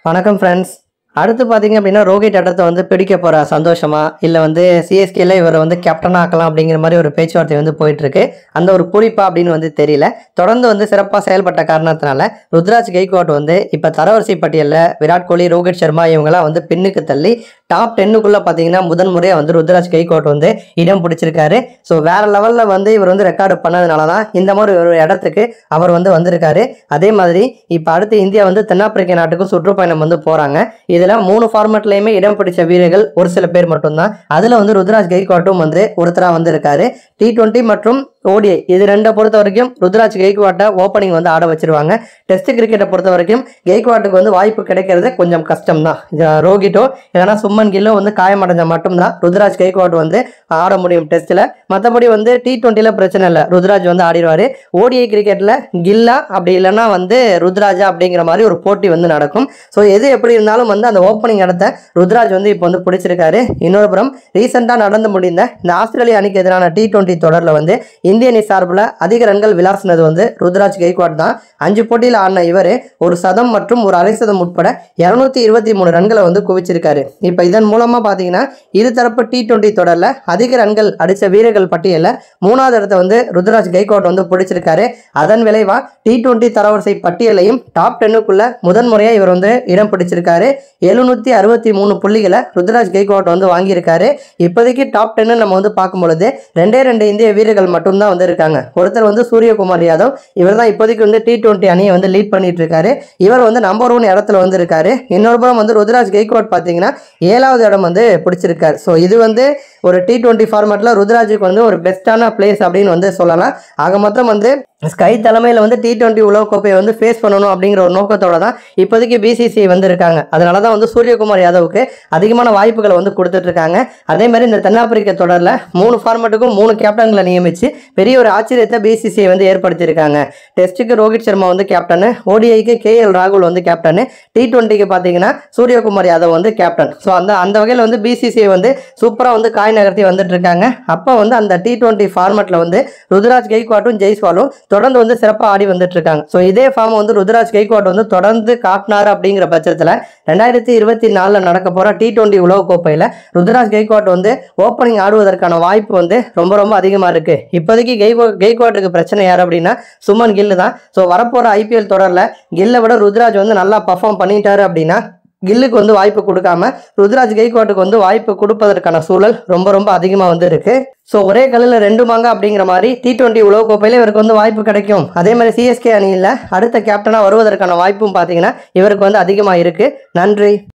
வணக்கம் ஃப்ரெண்ட்ஸ். அடுத்து பார்த்தீங்க அப்படின்னா ரோஹித் இடத்த வந்து பிடிக்க போகிற சந்தோஷமா இல்லை வந்து சிஎஸ்கேல இவரை வந்து கேப்டனாக ஆக்கலாம் அப்படிங்கிற மாதிரி ஒரு பேச்சுவார்த்தை வந்து போயிட்டுருக்கு. அந்த ஒரு பூரிப்பா அப்படின்னு வந்து தெரியல. தொடர்ந்து வந்து சிறப்பாக செயல்பட்ட காரணத்தினால ருத்ராஜ் கெய்க்வாட் வந்து இப்போ தரவரிசை பட்டியலில் விராட் கோலி, ரோஹித் சர்மா இவங்கெல்லாம் வந்து பின்னுக்கு தள்ளி டாப் 10க்குள்ளே பார்த்தீங்கன்னா முதன்முறையாக வந்து ருத்ராஜ் கெய்க்வாட் வந்து இடம் பிடிச்சிருக்காரு. ஸோ வேற லெவலில் வந்து இவர் வந்து ரெக்கார்டு பண்ணதுனால தான் இந்த மாதிரி ஒரு இடத்துக்கு அவர் வந்து வந்திருக்காரு. அதே மாதிரி இப்போ அடுத்து இந்தியா வந்து தென்னாப்பிரிக்க நாட்டுக்கும் சுற்றுப்பயணம் வந்து போகிறாங்க. இதில் 3 ஃபார்மேட்லையுமே இடம் பிடிச்ச வீரர்கள் ஒரு சில பேர் மட்டும்தான். அதில் வந்து ருத்ராஜ் கெய்க்வாட்டும் வந்து ஒருத்தராக வந்திருக்காரு. T20 மற்றும் ஓடிஐ இது ரெண்டை பொறுத்த வரைக்கும் ருத்ராஜ் கெய்க்வாட்டை ஓப்பனிங் வந்து ஆட வச்சிருவாங்க. டெஸ்ட் கிரிக்கெட்டை பொறுத்த வரைக்கும் கெய்க்வாட்டுக்கு வந்து வாய்ப்பு கிடைக்கிறது கொஞ்சம் கஷ்டம் தான். ரோஹிட்டோ இல்லைனா சும்மன் கில்லோ வந்து காயமடைஞ்ச மட்டும்தான் ருத்ராஜ் கெய்க்வாட் வந்து ஆட முடியும் டெஸ்ட்டில். மற்றபடி வந்து T20ல பிரச்சனை இல்லை, ருத்ராஜ் வந்து ஆடிடுவார். ஓடிஐ கிரிக்கெட்டில் கில்லா அப்படி இல்லைன்னா வந்து ருத்ராஜா அப்படிங்கிற மாதிரி ஒரு போட்டி வந்து நடக்கும். ஸோ எது எப்படி இருந்தாலும் வந்து அந்த ஓப்பனிங் இடத்த ருத்ராஜ் வந்து இப்போ வந்து பிடிச்சிருக்காரு. இன்னொரு புறம் ரீசெண்டாக நடந்து முடிந்த இந்த ஆஸ்திரேலியா அணிக்கு எதிரான T20 தொடரில் வந்து இந்திய அணி சார்பில் அதிக ரன்கள் விளாசினது வந்து ருத்ராஜ் கெய்க்வாட் தான். 5 போட்டியில் ஆடின இவர் ஒரு சதம் மற்றும் ஒரு அரை சதம் உட்பட 223 ரன்களை வந்து குவிச்சிருக்காரு. இப்போ இதன் மூலமாக பார்த்தீங்கன்னா இருதரப்பு T20 தொடரில் அதிக ரன்கள் அடித்த வீரர்கள் பட்டியலில் 3வது இடத்த வந்து ருத்ராஜ் கெய்க்வாட் வந்து பிடிச்சிருக்காரு. அதன் விளைவாக T20 தரவரிசை பட்டியலையும் டாப் 10க்குள்ள முதன்முறையாக இவர் வந்து இடம் பிடிச்சிருக்காரு. 763 புள்ளிகளை ருத்ராஜ் கெய்க்வாட் வந்து வாங்கியிருக்காரு. இப்போதைக்கு டாப் 10 நம்ம வந்து பார்க்கும் பொழுது 2 இந்திய வீரர்கள் மட்டும்தான் வந்து இருக்காங்க. ஒருத்தர் வந்து சூரியகுமார் யாதவ், இவர் தான் இப்போதைக்கு வந்து T20 அணியை வந்து லீட் பண்ணிட்டு இருக்காரு. இவர் வந்து நம்பர் 1 இடத்துல வந்து இருக்காரு. இன்னொரு புறம் வந்து ருத்ராஜ் கெய்க்வாட் பார்த்தீங்கன்னா 7வது இடம் வந்து பிடிச்சிருக்காரு. ஸோ இது வந்து ஒரு T20 ஃபார்மேட்டில் ருத்ராஜுக்கு வந்து ஒரு பெஸ்ட்டான பிளேஸ் அப்படின்னு வந்து சொல்லலாம். ஆக மொத்தம் வந்து ஸ்கை தலைமையில் வந்து T20 உலகக்கோப்பையை வந்து ஃபேஸ் பண்ணணும் அப்படிங்கிற ஒரு நோக்கத்தோட தான் இப்போதைக்கு BCCI வந்து இருக்காங்க. அதனால தான் வந்து சூரியகுமார் யாதவுக்கு அதிகமான வாய்ப்புகளை வந்து கொடுத்துட்டு இருக்காங்க. அதே மாதிரி இந்த தென்னாப்பிரிக்க தொடரில் 3 ஃபார்மேட்டுக்கும் 3 கேப்டன்களை நியமித்து பெரிய ஒரு ஆச்சரியத்தை BCCI வந்து ஏற்படுத்தியிருக்காங்க. டெஸ்ட்டுக்கு ரோஹித் சர்மா வந்து கேப்டனு, ODIக்கு KL ராகுல் வந்து கேப்டனு, T20க்கு பார்த்தீங்கன்னா சூரியகுமார் யாதவ் வந்து கேப்டன். ஸோ அந்த வகையில் வந்து BCCI வந்து சூப்பராக வந்து காய் நகர்த்தி வந்துட்டு இருக்காங்க. அப்போ வந்து அந்த T20 ஃபார்மேட்டில் வந்து ருத்ராஜ் கெய்க்வாட்டும் ஜெய்ஸ்வாலும் தொடர்ந்து வந்து சிறப்பாக ஆடி வந்துட்டு இருக்காங்க. ஸோ இதே ஃபார்ம் வந்து ருத்ராஜ் கெய்க்வாட் வந்து தொடர்ந்து காட்டினார் அப்படிங்கிற பட்சத்தில் 2024 நடக்க போகிற T20 உலகக்கோப்பையில் ருத்ராஜ் கெய்க்வாட் வந்து ஓப்பனிங் ஆடுவதற்கான வாய்ப்பு வந்து ரொம்ப ரொம்ப அதிகமாக இருக்குது. இப்போதைக்கு கெய்க்வாட்டுக்கு பிரச்சனை யார் அப்படின்னா சுமன் கில்லு தான். ஸோ வரப்போகிற IPL தொடரில் கில்லை விட ருத்ராஜ் வந்து நல்லா பர்ஃபார்ம் பண்ணிட்டாரு அப்படின்னா கில்லுக்கு வந்து வாய்ப்பு கொடுக்காம ருத்ராஜ் கெய்க்வாட்டுக்கு வந்து வாய்ப்பு கொடுப்பதற்கான சூழல் ரொம்ப ரொம்ப அதிகமாக வந்து இருக்கு. ஸோ ஒரே கல்லில் 2 மாங்க அப்படிங்கிற மாதிரி T20 உலகக்கோப்பையில் இவருக்கு வந்து வாய்ப்பு கிடைக்கும். அதே மாதிரி CSK அணியில் அடுத்த கேப்டனாக வருவதற்கான வாய்ப்பும் பார்த்தீங்கன்னா இவருக்கு வந்து அதிகமாக இருக்கு. நன்றி.